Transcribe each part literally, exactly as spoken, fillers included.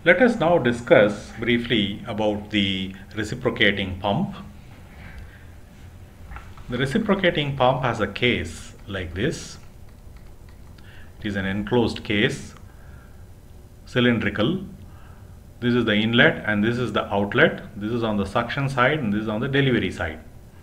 Let us now discuss briefly about the reciprocating pump. The reciprocating pump has a case like this. It is an enclosed case, cylindrical. This is the inlet and this is the outlet. This is on the suction side and this is on the delivery side.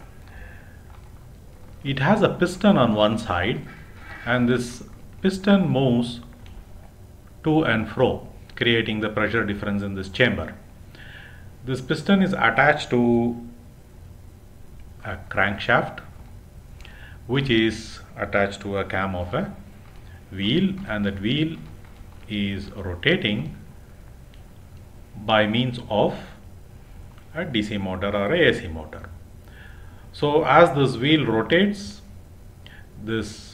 It has a piston on one side and this piston moves to and fro, creating the pressure difference in this chamber. This piston is attached to a crankshaft which is attached to a cam of a wheel, and that wheel is rotating by means of a D C motor or a A C motor. So as this wheel rotates, this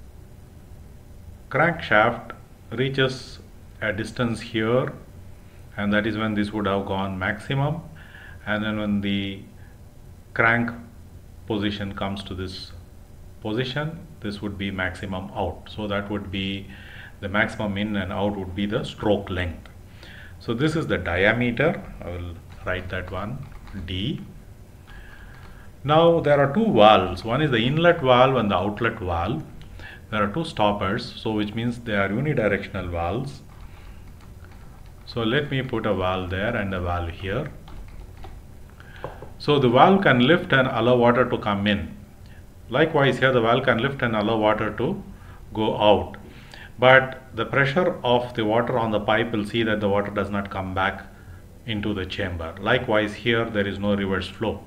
crankshaft reaches a distance here, and that is when this would have gone maximum, and then when the crank position comes to this position, this would be maximum out. So that would be the maximum in and out would be the stroke length. So this is the diameter. I will write that one, D. Now there are two valves. One is the inlet valve and the outlet valve. There are two stoppers, so which means they are unidirectional valves. So let me put a valve there and a valve here. So the valve can lift and allow water to come in. Likewise here the valve can lift and allow water to go out. But the pressure of the water on the pipe will see that the water does not come back into the chamber. Likewise here there is no reverse flow.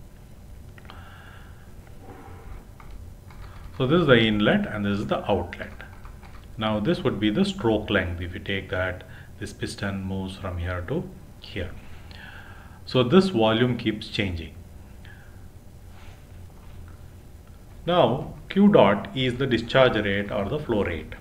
So this is the inlet and this is the outlet. Now this would be the stroke length if you take that this piston moves from here to here. So this volume keeps changing. Now Q dot is the discharge rate or the flow rate,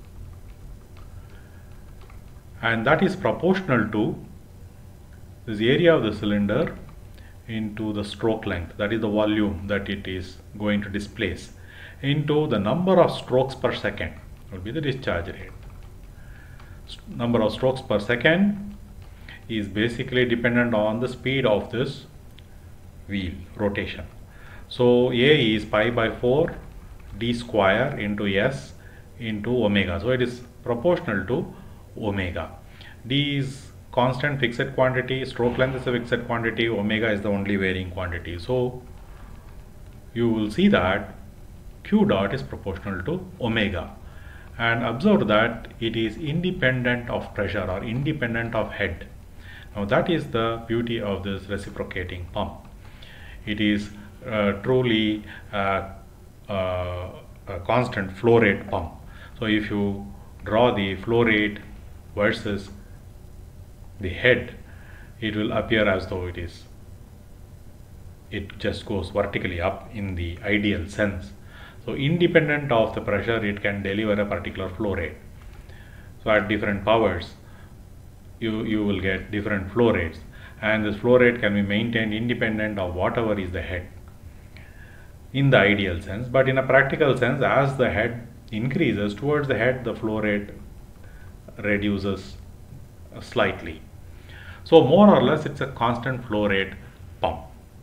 and that is proportional to this area of the cylinder into the stroke length, that is the volume that it is going to displace, into the number of strokes per second will be the discharge rate. Number of strokes per second is basically dependent on the speed of this wheel rotation. So A is pi by four d square into S into omega. So it is proportional to omega. D is constant fixed quantity, stroke length is a fixed quantity, omega is the only varying quantity. So you will see that Q dot is proportional to omega, and observe that it is independent of pressure or independent of head. Now that is the beauty of this reciprocating pump. It is uh, truly uh, uh, a constant flow rate pump. So if you draw the flow rate versus the head, it will appear as though it is it just goes vertically up in the ideal sense. So independent of the pressure, it can deliver a particular flow rate. So at different powers, you, you will get different flow rates, and this flow rate can be maintained independent of whatever is the head in the ideal sense. But in a practical sense, as the head increases towards the head, the flow rate reduces slightly. So more or less it's a constant flow rate pump.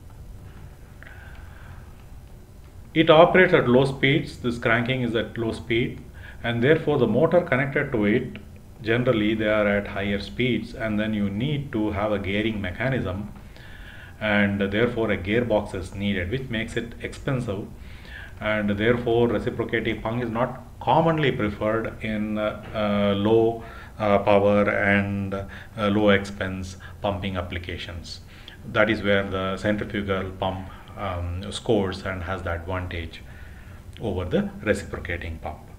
It operates at low speeds. This cranking is at low speed, and therefore the motor connected to it, generally they are at higher speeds, and then you need to have a gearing mechanism, and therefore a gearbox is needed, which makes it expensive, and therefore reciprocating pump is not commonly preferred in uh, uh, low uh, power and uh, low expense pumping applications. That is where the centrifugal pump Um, scores and has the advantage over the reciprocating pump.